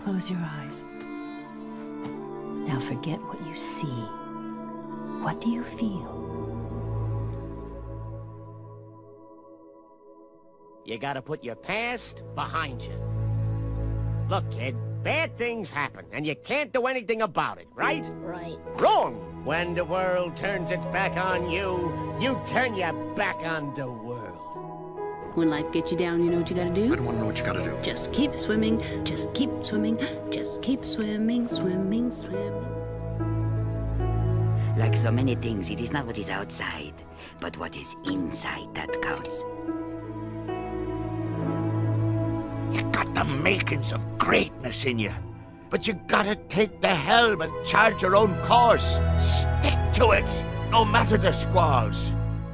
Close your eyes. Now forget what you see. What do you feel? You gotta put your past behind you. Look, kid, bad things happen, and you can't do anything about it, right? Right. Wrong! When the world turns its back on you, you turn your back on the world. When life gets you down, you know what you gotta do? I don't want to know what you gotta do. Just keep swimming, just keep swimming, just keep swimming, swimming, swimming. Like so many things, it is not what is outside, but what is inside that counts. You got the makings of greatness in you, but you gotta take the helm and charge your own course. Stick to it, no matter the squalls.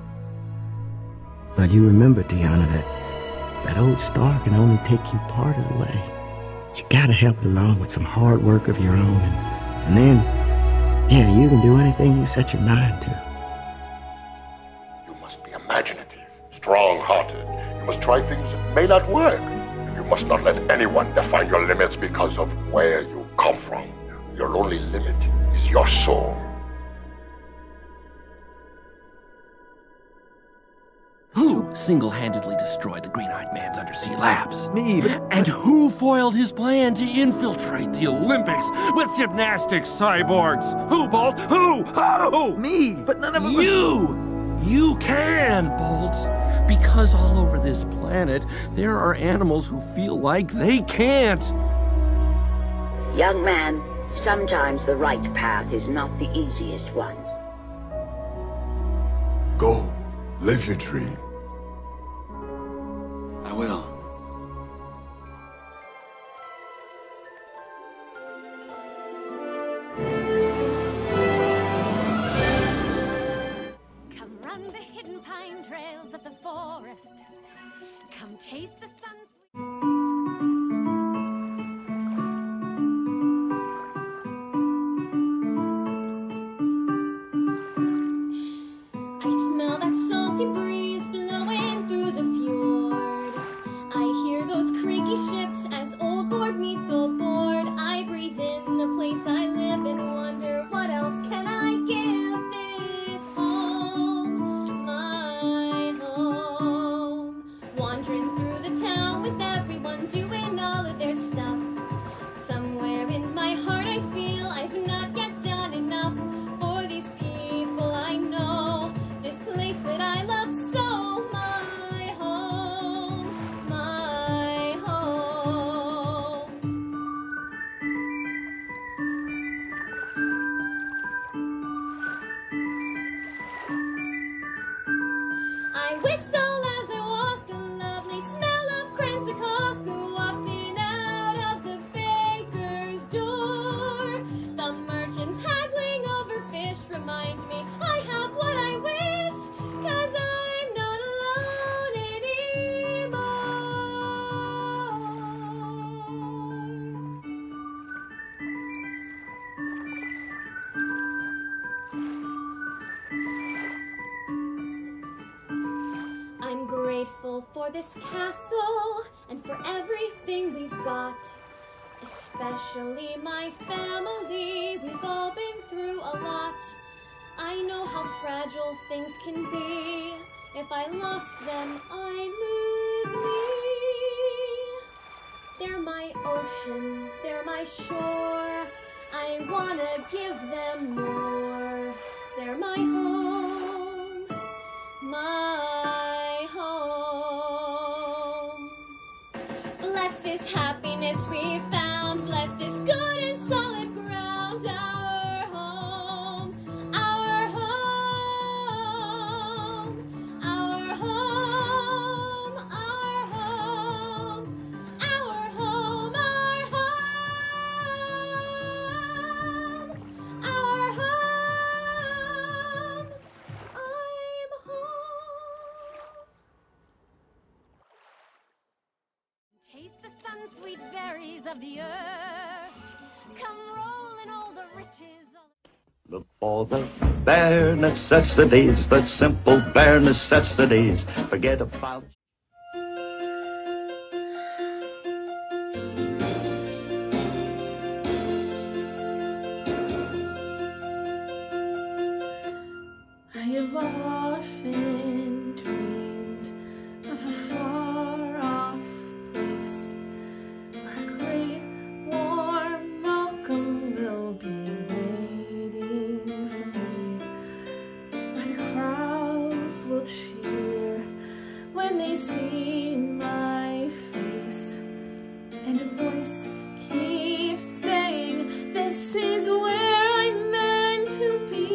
But you remember, Tiana, that old star can only take you part of the way. You gotta help it along with some hard work of your own, and then, yeah, you can do anything you set your mind to. You must be imaginative, strong-hearted. You must try things that may not work. And you must not let anyone define your limits because of where you come from. Your only limit is your soul. Who single-handedly destroyed the Green-Eyed Man's undersea labs? Me. And who foiled his plan to infiltrate the Olympics with gymnastics cyborgs? Who, Bolt? Who? Me. But none of us... You can, Bolt. Because all over this planet, there are animals who feel like they can't. Young man, sometimes the right path is not the easiest one. Go. Live your dream. I will. Come run the hidden pine trails of the forest. Come taste the sun's I smell that salty breeze blowing through the fjord. I hear those creaky ships as old board meets old board. I breathe in the place I live and wonder what else can I give this home, my home. Wandering through the town with everyone doing all of their stuff. Somewhere in my heart I feel I've not yet done enough for these people I know. This place that I love so, my home, my home. I whistle as I walk, the lovely smell of cransicock wafting out of the baker's door. The merchants haggling over fish remind me I have what I wish, 'cause I'm not alone anymore. I'm grateful for this castle and for everything we've got. Especially my family, we've all been through a lot. I know how fragile things can be. If I lost them, I lose me. They're my ocean, they're my shore. I wanna give them more. They're my home, my home. Bless this happiness we found, bless this good and solid ground. Our home, our home, our home, our home, our home, our home, our home. I'm home. taste the sun-sweet berries of the earth. Come roll in all the riches. Look for the bare necessities, the simple bare necessities. Forget about when they see my face, and a voice keeps saying, this is where I'm meant to be.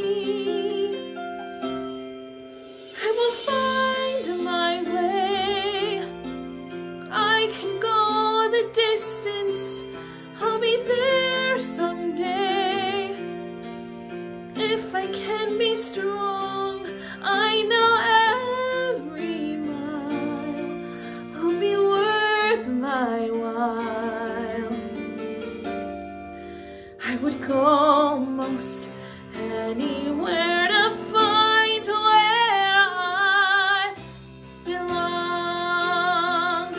I will find my way. I can go the distance. I'll be there someday. If I can be strong, I know every mile will be worth my while. I would go most anywhere to find where I belong.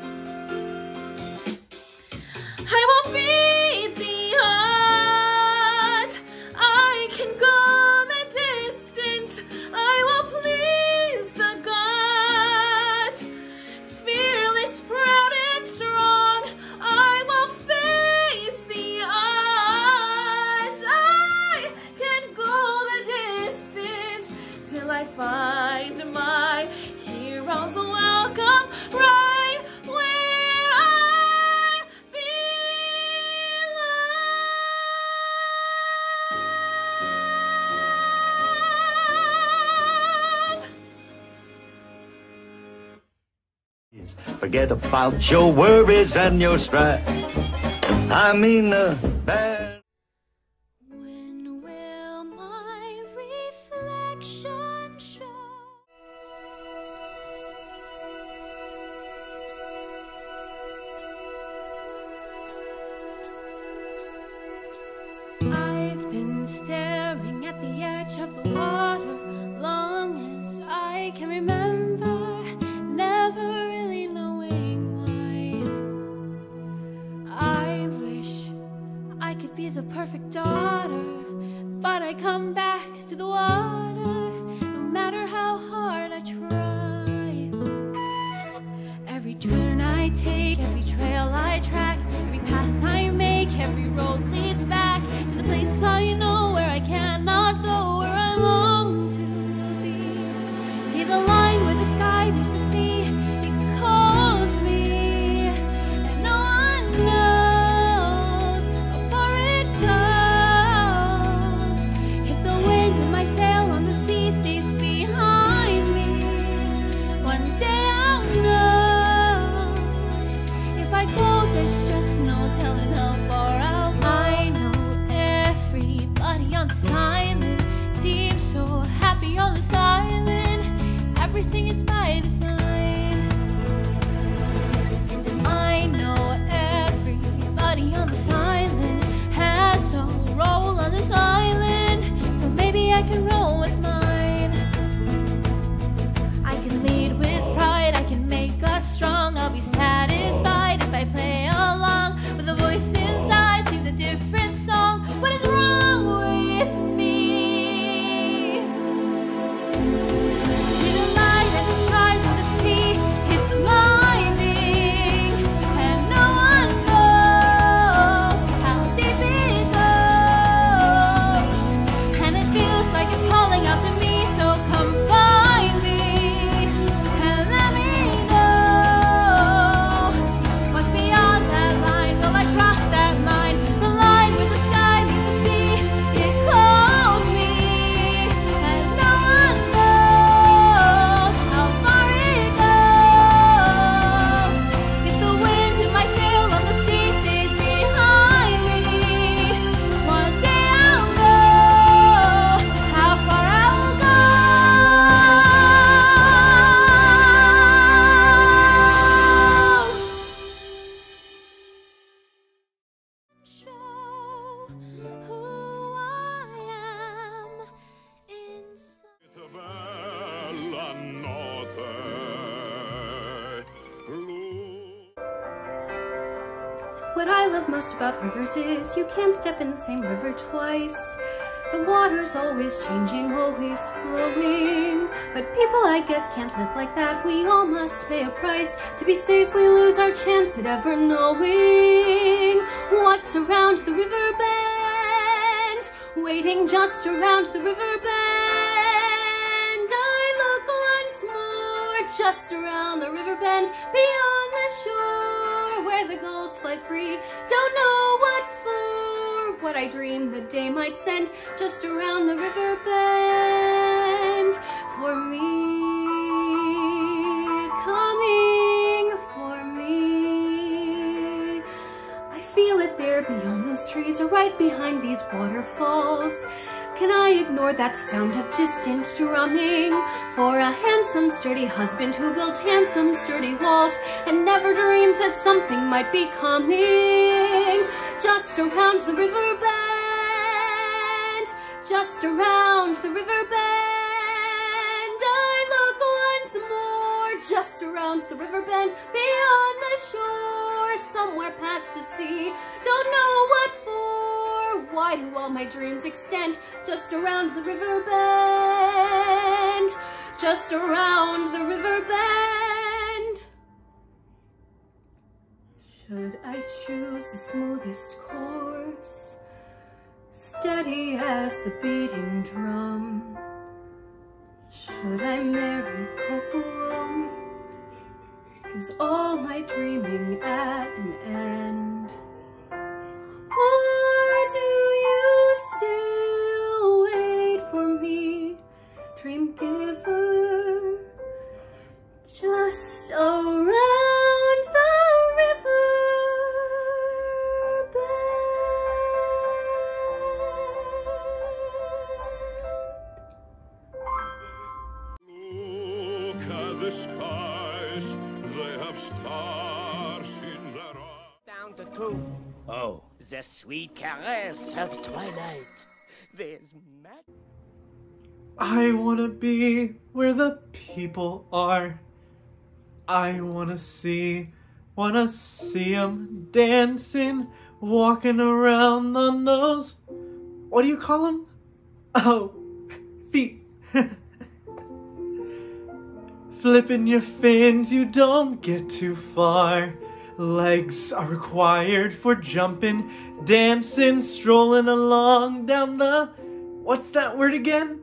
I will beat the odds. I can go the distance. I will please the gods. Fearless, proud, and strong, I will face the odds. I can go the distance till I find my heroes welcome right where I Forget about your worries and your strife. I mean the bad. When will my reflection show? I've been staring at the edge of the water long as I can remember, never really knowing why. I wish I could be the perfect daughter, but I come back to the water no matter how hard I try. Every turn I take, every trail I track, every path I make, every road leads back to the place I know where I cannot go, where I long to be. See the line where the sky meets the sea, it calls me, and no one knows how far it goes. If the wind of my sail on the sea stays behind me, one day I'll know. If I go, there's just no telling how far I'll go. I know everybody on this island seems so happy on this island. Everything is by design. I know everybody on this island has a role on this island, so maybe I can roll with mine. I can lead with pride, I can make us strong. I'll be satisfied if I play along, but the voice inside sings a different song. What is wrong with me? See the light as it shines on the sea, it's blinding, and no one knows how deep it goes. And it feels like it's calling out to me, so come find me and let me know what's beyond that line. Will I cross that line? The line where the sky meets the sea, it calls me, and no one knows how far it goes. If the wind in my sail on the sea stays behind me, one day I'll know how far I'll go. Show who I am inside. What I love most about rivers is you can't step in the same river twice. The water's always changing, always flowing. But people, I guess, can't live like that. We all must pay a price. To be safe, we lose our chance at ever knowing what's around the river bend, waiting just around the river bend. I look once more just around the river bend, beyond the shore, where the gulls fly free. Don't know what for, what I dreamed the day might send, just around the river bend, for me, coming for me. I feel it there beyond those trees, or right behind these waterfalls. Can I ignore that sound of distant drumming? For a handsome, sturdy husband who builds handsome, sturdy walls and never dreams that something might be coming. Just around the river bend, just around the river bend, I look once more. Just around the river bend, beyond the shore, somewhere past the sea. Don't know what for. Why do all my dreams extend? Just around the river bend, just around the river bend. Should I choose the smoothest course, steady as the beating drum? Should I marry Kokorum? Is all my dreaming at an end? Or do you still wait for me, dream giver, just around the river bend? Look at the skies, they have stars in their eyes. Down to 2. Oh, the sweet caress of twilight. There's magic. I wanna be where the people are. I wanna see 'em dancing, walking around on those, what do you call 'em? Oh, feet. Flipping your fins, you don't get too far. Legs are required for jumping, dancing, strolling along down the, what's that word again?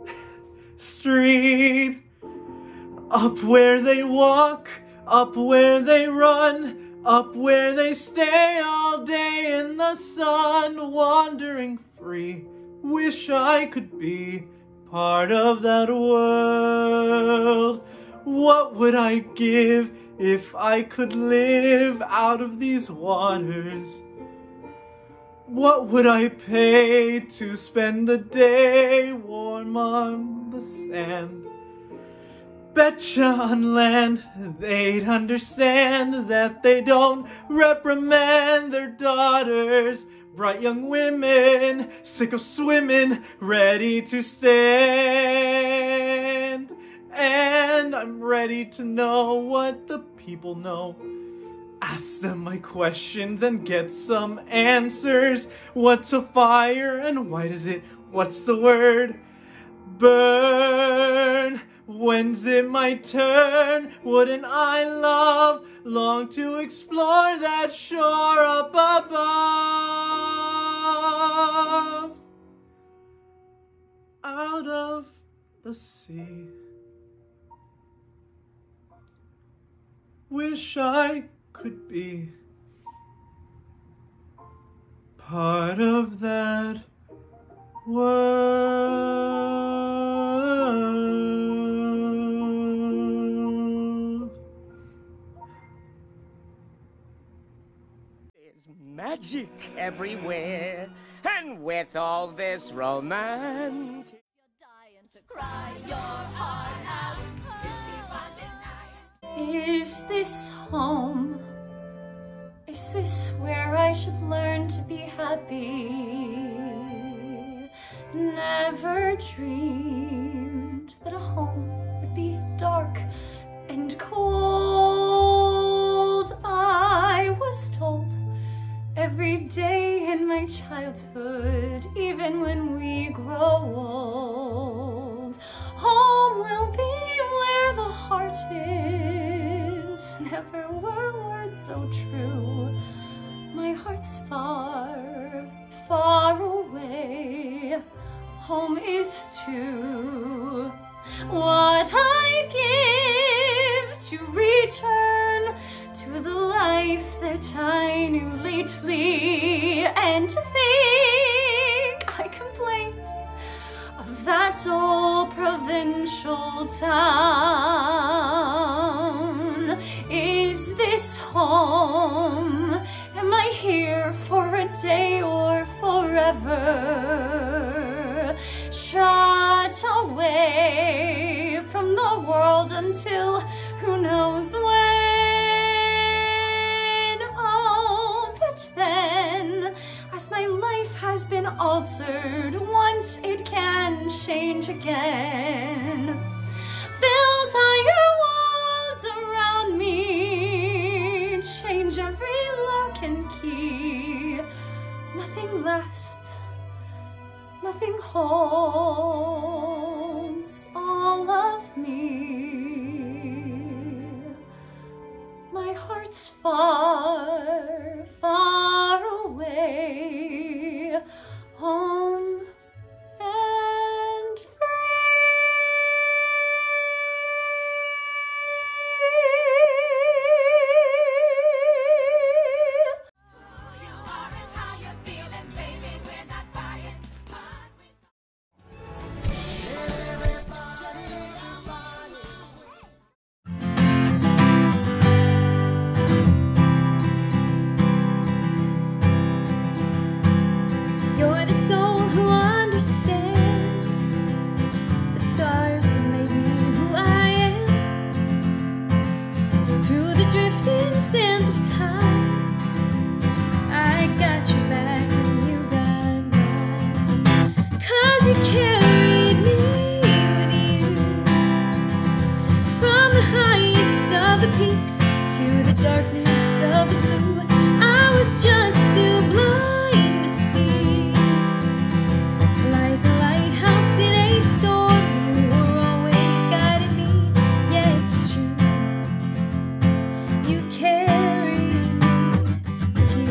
Street. Up where they walk, up where they run, up where they stay all day in the sun, wandering free. Wish I could be part of that world. What would I give if I could live out of these waters? What would I pay to spend a day warm on the sand? Betcha on land they'd understand that they don't reprimand their daughters. Bright young women, sick of swimming, ready to stand. And I'm ready to know what the people know. Ask them my questions and get some answers. What's a fire and why does it, what's the word? Burn. When's it my turn? Wouldn't I long to explore that shore up above? Out of the sea. Wish I could be part of that world. There's magic everywhere, and with all this romance, You're dying to cry your heart out. Is this home? Is this where I should learn to be happy? Never dreamed that a home would be dark and cold. I was told every day in my childhood, even when we grow old, home will be where the heart is. Never were words so true. My heart's far, far away. Home is too what I'd give little town. Is this home? Am I here for a day or forever? Shut away from the world until who knows when. Oh, but then, as my life has been altered once, it can change again. Build higher walls around me, change every lock and key. Nothing lasts, nothing holds all of me. My heart's far, far away, home and You're the soul who understands the scars that made me who I am. Through the drifting sands of time, I got your back and you got mine. 'Cause you carried me with you, from the highest of the peaks to the darkness of the blue. I was just too blind to see. Like a lighthouse in a storm, you were always guiding me. Yeah, it's true. You carried me with you.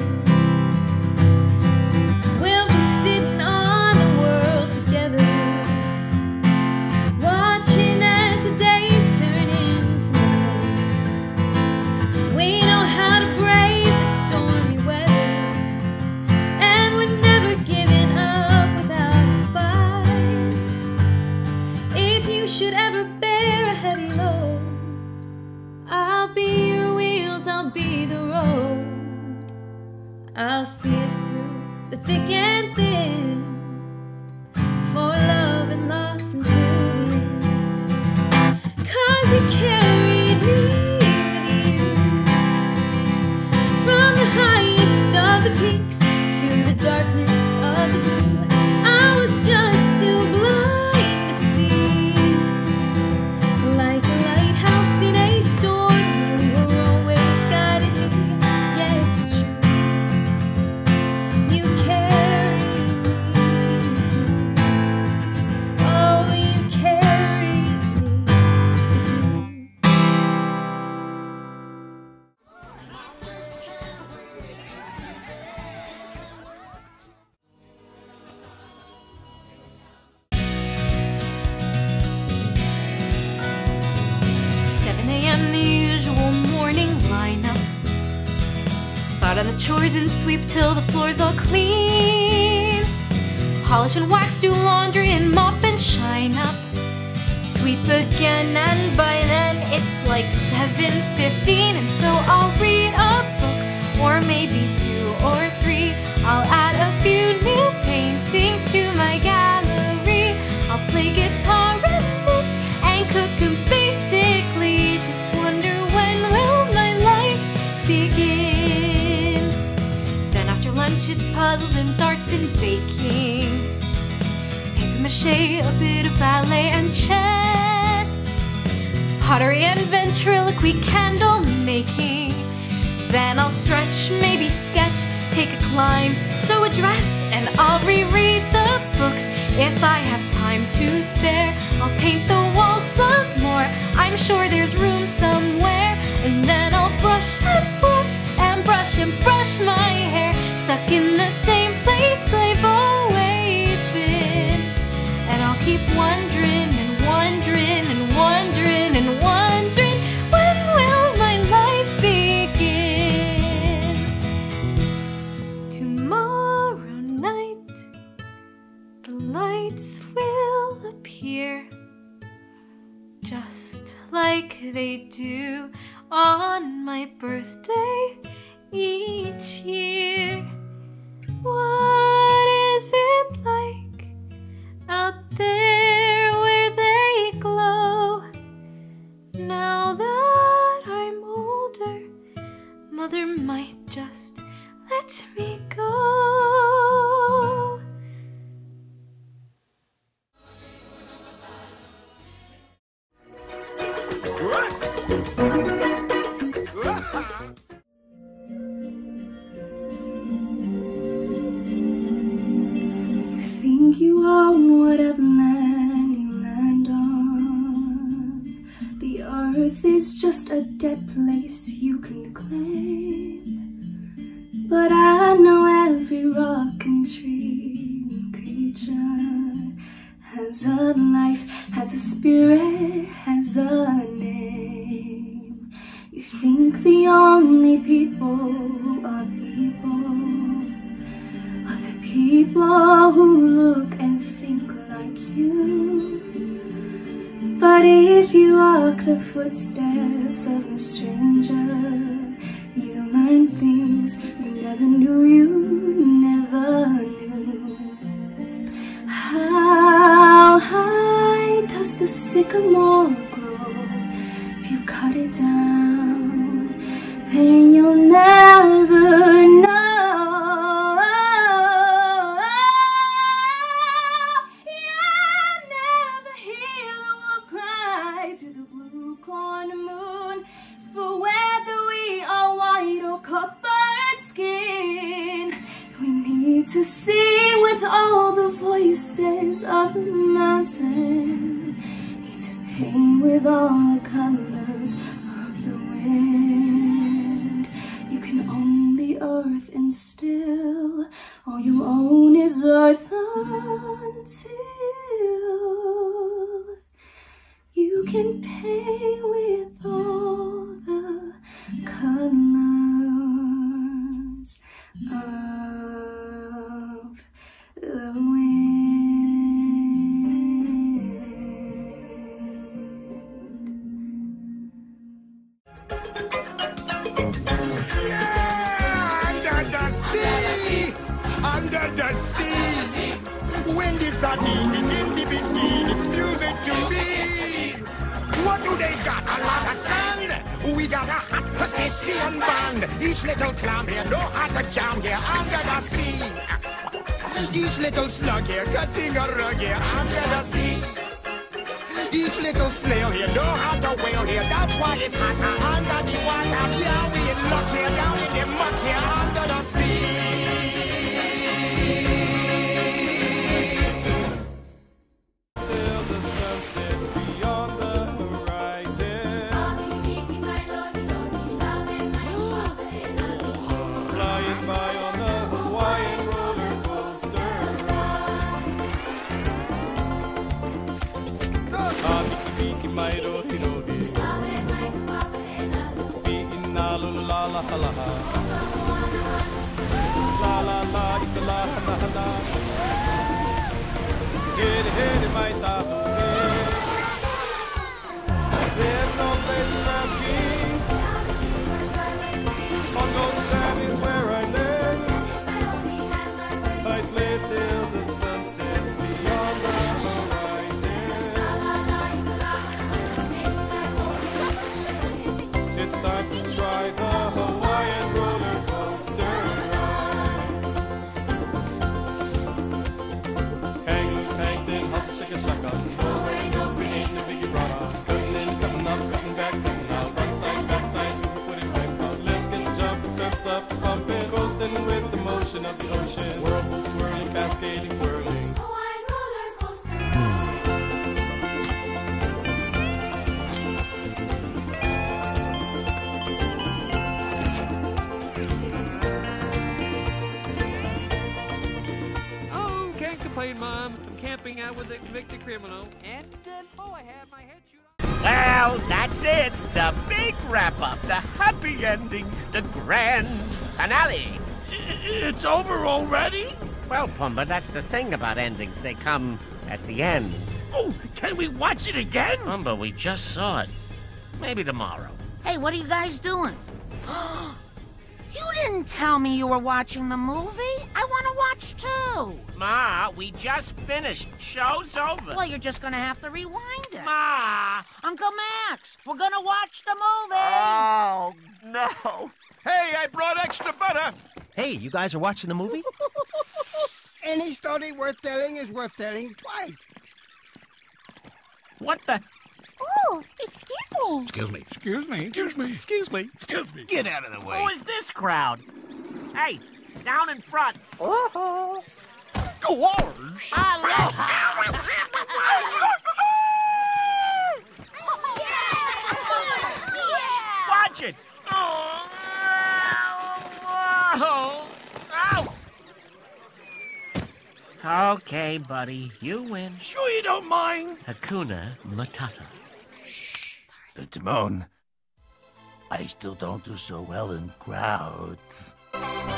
We'll be sitting on the world together, watching as the days turn into nights. We know how to brave the stormy weather, and we're never giving up without a fight. If you should ever bear a heavy load, I'll be your wheels, I'll be the road. I'll see us through the thick and thin, for love and loss until the end. 'Cause you carried me with you, from the highest of the peaks to the darkness of the blue. I was just too blind to see. Like a lighthouse in a storm, you were always guiding me. Yeah, it's true. You carried me with you. Oh, you carried me with you. 7 a.m. the usual morning lineup. Start on the chores and sweep till the floor's all clean. Polish and wax, do laundry and mop and shine up. Sweep again, and by then it's like 7:15, and so I'll read a book, or maybe 2 or 3. I'll add a few new paintings to my gallery. I'll play guitar and knit and cook and basically just wonder, when will my life begin? Then after lunch it's puzzles and darts and baking, paper mache, a bit of ballet and chess, pottery and ventriloquy, candle making. Then I'll stretch, maybe sketch, take a climb, sew a dress, and I'll reread the books if I have time to spare. I'll paint the walls some more, I'm sure there's room somewhere. And then I'll brush and push and brush and brush my hair, stuck in the same place I've always been. And I'll keep wondering and wondering and wondering and wondering, when will my life begin? Tomorrow night the lights will appear, they do on my birthday each year. What is it like out there where they glow? Now that I'm older, Mother might just let me go. Think you own whatever land you land on. The earth is just a dead place you can claim. But I know every rock and tree and creature has a life, has a spirit, has a name. You think the only people who are people are the people who look and think like you. But if you walk the footsteps of a stranger, you learn things you never knew you never knew. How high does the sycamore grow? If you cut it down, then you'll never know. To the blue corner moon, for whether we are white or coppered skin, we need to sing with all the voices of the mountain, need to paint with all the colors of the wind. You can own the earth and still all you own is earth until you can paint with all the colors of the Under the sea, when the sun in the beginning, it's music to me. What do they got? A lot of sand. We got a hot crustacean band. Each little clown here know how to jam here under the sea. Each little slug here cutting a rug here under the sea. Each little snail here know how to whale here. That's why it's hotter under the water. Yeah, we in luck here down in the muck here under the sea. There's no place around me. Congo Sam is where I live. I play till the sun sets beyond the horizon. It's time to try the Hawaiian roller coaster ride. Hang loose, hang thin, hustle, shake a shotgun. With the motion of the ocean, whirlpool swirling, cascading, whirling. Hawaiian roller coaster. Oh, can't complain, Mom. I'm camping out with a convicted criminal, and I had my head shoot off. Well, that's it. The big wrap-up, the happy ending, the grand finale. It's over already? Well, Pumbaa, that's the thing about endings. They come at the end. Oh, can we watch it again? Pumbaa, we just saw it. Maybe tomorrow. Hey, what are you guys doing? You didn't tell me you were watching the movie. I want to watch too. Ma, we just finished. Show's over. Well, you're just gonna have to rewind it. Ma! Uncle Max, we're gonna watch the movie. Oh, no. Hey, I brought extra butter. Hey, you guys are watching the movie? Any story worth telling is worth telling twice. What the? Oh, excuse me. Excuse me. Excuse me. Excuse me. Excuse me. Excuse me. Get out of the way. Who is this crowd? Hey, down in front. Go orange. Watch it. Oh. Ow. Okay, buddy, you win. Sure you don't mind? Hakuna Matata. Timon, I still don't do so well in crowds.